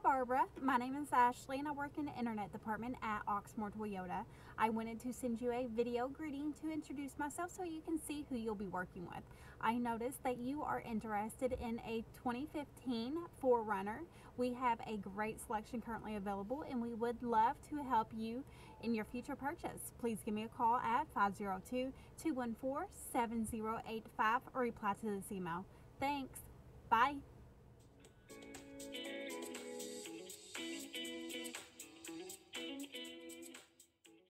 Barbara. My name is Ashley and I work in the internet department at Oxmoor Toyota. I wanted to send you a video greeting to introduce myself so you can see who you'll be working with. I noticed that you are interested in a 2015 4Runner. We have a great selection currently available and we would love to help you in your future purchase. Please give me a call at 502-214-7085 or reply to this email. Thanks. Bye.